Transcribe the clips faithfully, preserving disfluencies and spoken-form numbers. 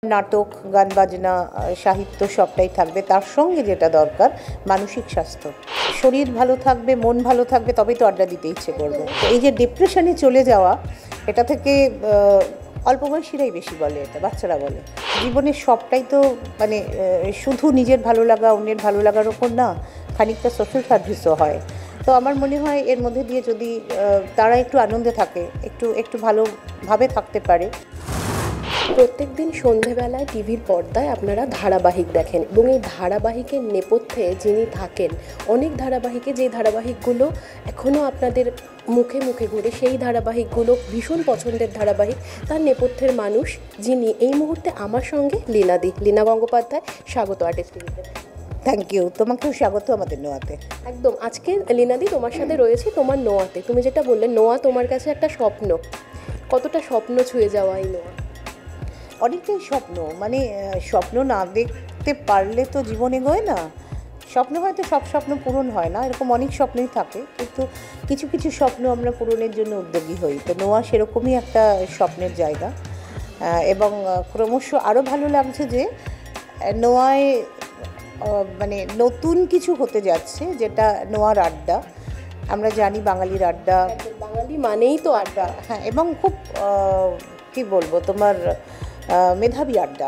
নাটক, গান বাজনা, সাহিত্য সবটাই থাকবে, তার সঙ্গে যেটা দরকার মানসিক স্বাস্থ্য। শরীর ভালো থাকবে, মন ভালো থাকবে, তবেই তো আড্ডা দিতে ইচ্ছে করবে। এই যে ডিপ্রেশনে চলে যাওয়া, এটা থেকে অল্প বয়সীরাই বেশি বলে, এটা বাচ্চারা বলে। জীবনের সবটাই তো মানে শুধু নিজের ভালো লাগা, অন্যের ভালো লাগার ওপর না, খানিকটা সোশ্যাল সার্ভিসও হয়। তো আমার মনে হয় এর মধ্যে দিয়ে যদি তারা একটু আনন্দে থাকে, একটু একটু ভালোভাবে থাকতে পারে। প্রত্যেক দিন সন্ধেবেলায় টিভির পর্দায় আপনারা ধারাবাহিক দেখেন এবং এই ধারাবাহিকের নেপথ্যে যিনি থাকেন, অনেক ধারাবাহিকে যে ধারাবাহিকগুলো এখনও আপনাদের মুখে মুখে ঘুরে, সেই ধারাবাহিকগুলো ভীষণ পছন্দের ধারাবাহিক, তার নেপথ্যের মানুষ যিনি এই মুহূর্তে আমার সঙ্গে লীনাদি, লীনা গঙ্গোপাধ্যায়। স্বাগত আর্টিস্ট টিভিতে। থ্যাংক ইউ, তোমাকেও স্বাগত আমাদের নোয়াতে। একদম, আজকে লীনাদি তোমার সাথে রয়েছে তোমার নোয়াতে। তুমি যেটা বললে নোয়া তোমার কাছে একটা স্বপ্ন, কতটা স্বপ্ন ছুঁয়ে যাওয়া এই নোয়া? অনেকটাই স্বপ্ন, মানে স্বপ্ন না দেখতে পারলে তো জীবন এগোয় না। স্বপ্ন হয়তো সব স্বপ্ন পূরণ হয় না, এরকম অনেক স্বপ্নই থাকে, কিন্তু কিছু কিছু স্বপ্ন আমরা পূরণের জন্য উদ্যোগী হই। তো নোয়া সেরকমই একটা স্বপ্নের জায়গা, এবং ক্রমশ আরও ভালো লাগছে যে নোয়ায় মানে নতুন কিছু হতে যাচ্ছে, যেটা নোয়ার আড্ডা। আমরা জানি বাঙালির আড্ডা, বাঙালি মানেই তো আড্ডা। হ্যাঁ, এবং খুব কী বলবো, তোমার মেধাবী আড্ডা।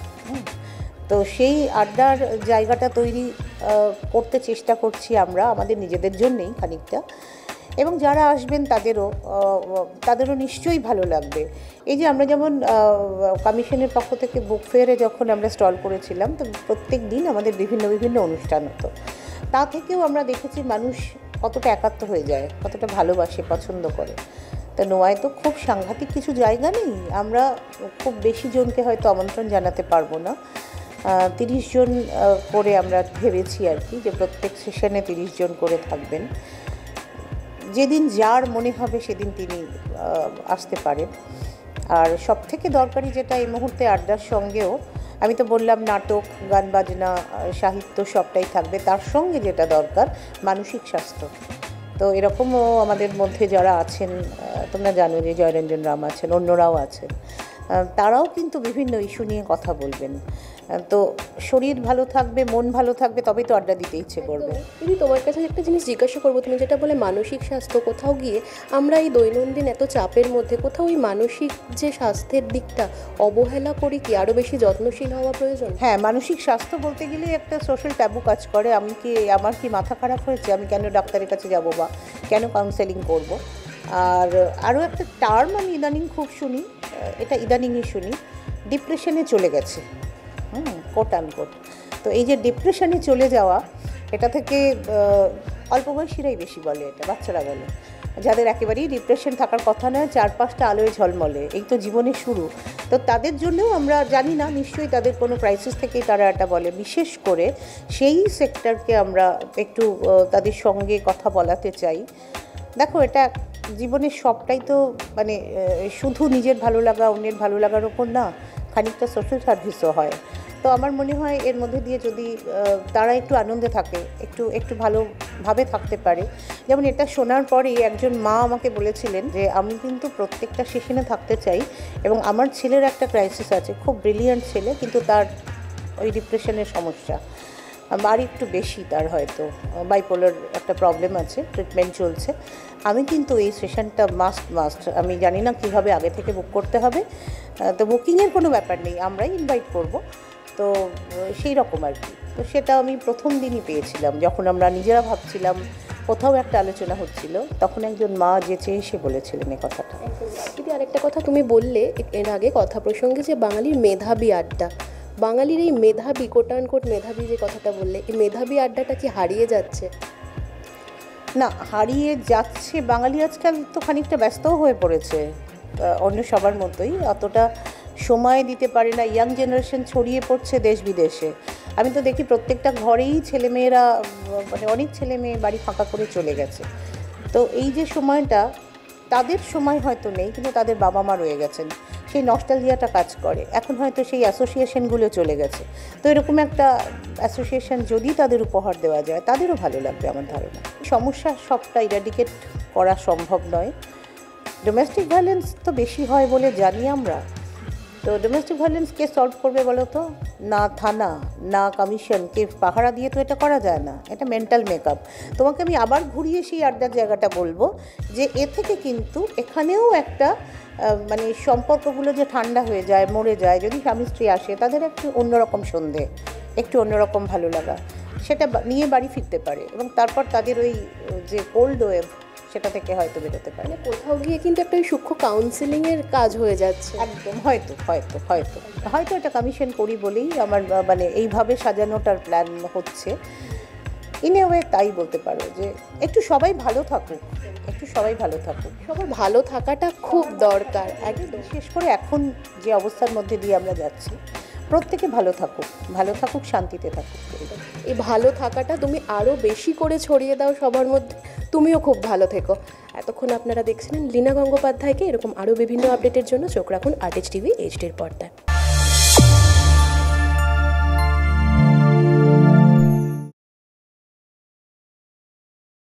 তো সেই আড্ডার জায়গাটা তৈরি করতে চেষ্টা করছি আমরা আমাদের নিজেদের জন্যেই খানিকটা, এবং যারা আসবেন তাদেরও তাদেরও নিশ্চয়ই ভালো লাগবে। এই যে আমরা যেমন কমিশনের পক্ষ থেকে বুক ফেয়ারে যখন আমরা স্টল করেছিলাম, তো প্রত্যেক দিন আমাদের বিভিন্ন বিভিন্ন অনুষ্ঠান হতো। তা থেকেও আমরা দেখেছি মানুষ কতটা একাত্ম হয়ে যায়, কতটা ভালোবাসে, পছন্দ করে। তো নোয়ায় তো খুব সাংঘাতিক কিছু জায়গা নেই, আমরা খুব বেশি জনকে হয়তো আমন্ত্রণ জানাতে পারবো না। তিরিশ জন করে আমরা ভেবেছি আর কি, যে প্রত্যেক সেশনে তিরিশ জন করে থাকবেন। যেদিন যার মনে হবে সেদিন তিনি আসতে পারেন। আর সব থেকে দরকারি যেটা এই মুহূর্তে আড্ডার সঙ্গেও, আমি তো বললাম নাটক, গান বাজনা, সাহিত্য সবটাই থাকবে, তার সঙ্গে যেটা দরকার মানসিক স্বাস্থ্য। তো এরকমও আমাদের মধ্যে যারা আছেন, তোমরা জানো যে জয়রঞ্জন রাম আছেন, অন্যরাও আছেন, তারাও কিন্তু বিভিন্ন ইস্যু নিয়ে কথা বলবেন। তো শরীর ভালো থাকবে, মন ভালো থাকবে, তবেই তো আড্ডা দিতে ইচ্ছে করবে। দিদি, তোমার কাছে একটা জিনিস জিজ্ঞাসা করবো, তুমি যেটা বলে মানসিক স্বাস্থ্য, কোথাও গিয়ে আমরা এই দৈনন্দিন এত চাপের মধ্যে কোথাও ওই মানসিক যে স্বাস্থ্যের দিকটা অবহেলা করি কি? আরও বেশি যত্নশীল হওয়া প্রয়োজন। হ্যাঁ, মানসিক স্বাস্থ্য বলতে গেলেই একটা সোশ্যাল ট্যাবু কাজ করে। আমি কি আমার কি মাথা খারাপ হয়েছে, আমি কেন ডাক্তারের কাছে যাব বা কেন কাউন্সেলিং করব? আর আরও একটা টার্ম আমি ইদানিং খুব শুনি, এটা ইদানিংই শুনি, ডিপ্রেশনে চলে গেছে, হুম কোট আনকোট। তো এই যে ডিপ্রেশনে চলে যাওয়া, এটা থেকে অল্প বয়সীরাই বেশি বলে, এটা বাচ্চারা বলে। যাদের একেবারেই ডিপ্রেশন থাকার কথা নয়, চার পাঁচটা আলোয় ঝলমলে, এই তো জীবনের শুরু। তো তাদের জন্যও আমরা জানি না, নিশ্চয়ই তাদের কোনো ক্রাইসিস থেকেই তারা এটা বলে। বিশেষ করে সেই সেক্টরকে আমরা একটু তাদের সঙ্গে কথা বলাতে চাই। দেখো, এটা জীবনের সবটাই তো মানে শুধু নিজের ভালো লাগা, অন্যের ভালো লাগার ওপর না, খানিকটা সোশ্যাল সার্ভিসও হয়। তো আমার মনে হয় এর মধ্যে দিয়ে যদি তারা একটু আনন্দে থাকে, একটু একটু ভালোভাবে থাকতে পারে। যেমন এটা শোনার পরেই একজন মা আমাকে বলেছিলেন যে আমি কিন্তু প্রত্যেকটা সেশনে থাকতে চাই, এবং আমার ছেলের একটা ক্রাইসিস আছে, খুব ব্রিলিয়ান্ট ছেলে, কিন্তু তার ওই ডিপ্রেশনের সমস্যা আর একটু বেশি, তার হয়তো বাইপোলার একটা প্রবলেম আছে, ট্রিটমেন্ট চলছে। আমি কিন্তু এই সেশনটা মাস্ট মাস্ট আমি জানি না কীভাবে আগে থেকে বুক করতে হবে। তো বুকিংয়ের কোনো ব্যাপার নেই, আমরাই ইনভাইট করব। তো সেই রকম আর কি। তো সেটা আমি প্রথম দিনই পেয়েছিলাম, যখন আমরা নিজেরা ভাবছিলাম, কোথাও একটা আলোচনা হচ্ছিল, তখন একজন মা যেচে এসে বলেছিলেন এই কথাটা। দিদি, আরেকটা কথা তুমি বললে এর আগে কথা প্রসঙ্গে, যে বাঙালির মেধাবী আড্ডা, বাঙালির এই মেধাবী, কোটানকোট মেধাবী যে কথাটা বললে, এই মেধাবী আড্ডাটা কি হারিয়ে যাচ্ছে? না, হারিয়ে যাচ্ছে, বাঙালি আজকাল তো খানিকটা ব্যস্তও হয়ে পড়েছে অন্য সবার মতোই, অতটা সময় দিতে পারে না। ইয়াং জেনারেশন ছড়িয়ে পড়ছে দেশ বিদেশে। আমি তো দেখি প্রত্যেকটা ঘরেই ছেলেমেয়েরা, মানে অনেক ছেলে মেয়ে বাড়ি ফাঁকা করে চলে গেছে। তো এই যে সময়টা, তাদের সময় হয়তো নেই, কিন্তু তাদের বাবা মা রয়ে গেছেন, সেই নস্টালজিয়াটা কাজ করে। এখন হয়তো সেই অ্যাসোসিয়েশনগুলো চলে গেছে। তো এরকম একটা অ্যাসোসিয়েশন যদি তাদের উপহার দেওয়া যায়, তাদেরও ভালো লাগবে আমার ধারণা। সমস্যা সবটা ইরাডিকেট করা সম্ভব নয়। ডোমেস্টিক ভায়োলেন্স তো বেশি হয় বলে জানি আমরা, তো ডোমেস্টিক ভায়োলেন্স কে সলভ করবে বলো তো? না থানা, না কমিশন, কে পাহারা দিয়ে তো এটা করা যায় না। এটা মেন্টাল মেকআপ। তোমাকে আমি আবার ঘুরিয়ে সেই আড্ডার জায়গাটা বলবো যে এ থেকে কিন্তু এখানেও একটা মানে সম্পর্কগুলো যে ঠান্ডা হয়ে যায়, মরে যায়, যদি স্বামী স্ত্রী আসে তাদের একটু অন্যরকম সন্ধে, একটু অন্যরকম ভালো লাগা, সেটা নিয়ে বাড়ি ফিরতে পারে এবং তারপর তাদের ওই যে কোল্ড ওয়েভ সেটা থেকে হয়তো বেরোতে পারে। মানে কোথাও গিয়ে কিন্তু একটা ওই সূক্ষ্ম কাউন্সিলিংয়ের কাজ হয়ে যাচ্ছে। একদম, হয়তো হয়তো হয়তো হয়তো এটা কমিশন করি বলেই আমার মানে এইভাবে সাজানোটার প্ল্যান হচ্ছে। ইন এ ওয়ে তাই বলতে পারো যে একটু সবাই ভালো থাকুক, একটু সবাই ভালো থাকুক। সবার ভালো থাকাটা খুব দরকার একদম। বিশেষ করে এখন যে অবস্থার মধ্যে দিয়ে আমরা যাচ্ছি, প্রত্যেকে ভালো থাকুক, ভালো থাকুক, শান্তিতে থাকুক। এই ভালো থাকাটা তুমি আরও বেশি করে ছড়িয়ে দাও সবার মধ্যে, তুমিও খুব ভালো থেকো। এতক্ষণ আপনারা দেখছিলেন লীনা গঙ্গোপাধ্যায়কে। এরকম আরও বিভিন্ন আপডেটের জন্য চোখ রাখুন আর্টিস্ট টিভি এইচডির পর্দায়।